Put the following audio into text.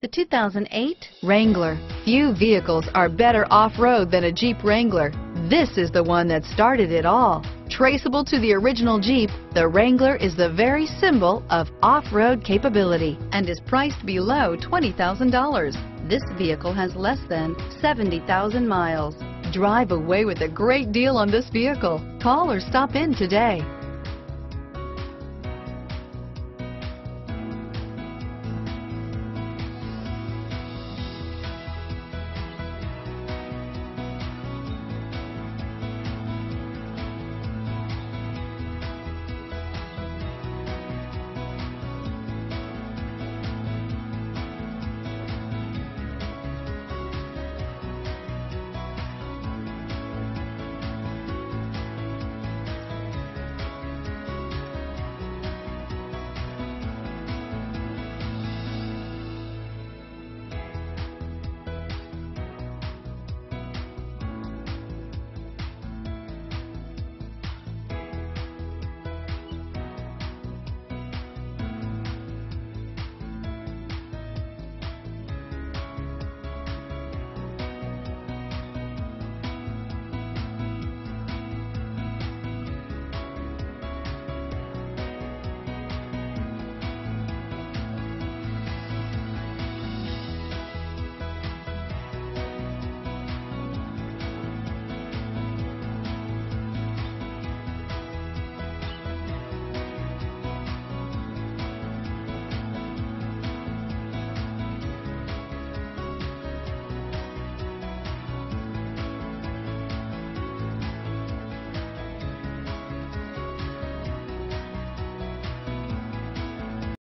The 2008 Wrangler. Few vehicles are better off-road than a Jeep Wrangler. This is the one that started it all. Traceable to the original Jeep, the Wrangler is the very symbol of off-road capability and is priced below $20,000. This vehicle has less than 70,000 miles. Drive away with a great deal on this vehicle. Call or stop in today.